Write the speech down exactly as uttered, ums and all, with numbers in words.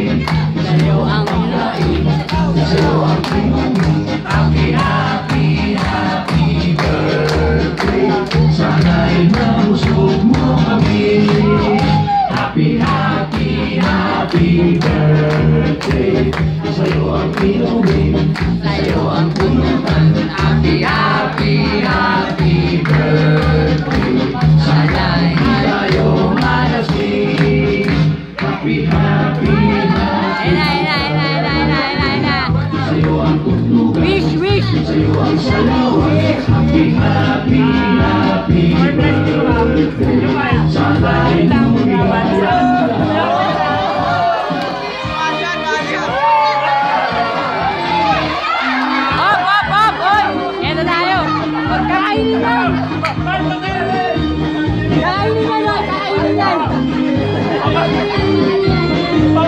Sa'yo ang hinaing, sa'yo ang pinungin. Happy, happy, happy birthday. Sana'y mabusog mo kami. Happy, happy, happy birthday. Sa'yo ang pinungin, sa'yo ang punukan. Happy, happy, happy birthday. Sana'y tayo malasing. Happy, happy, happy birthday. Sa'yo ang punukan, wish, wish. Sa'yo ang salawa. Happy, happy, happy birthday. Sana'y lumigayan. Kainin yan! Kainin yan! Kainin yan!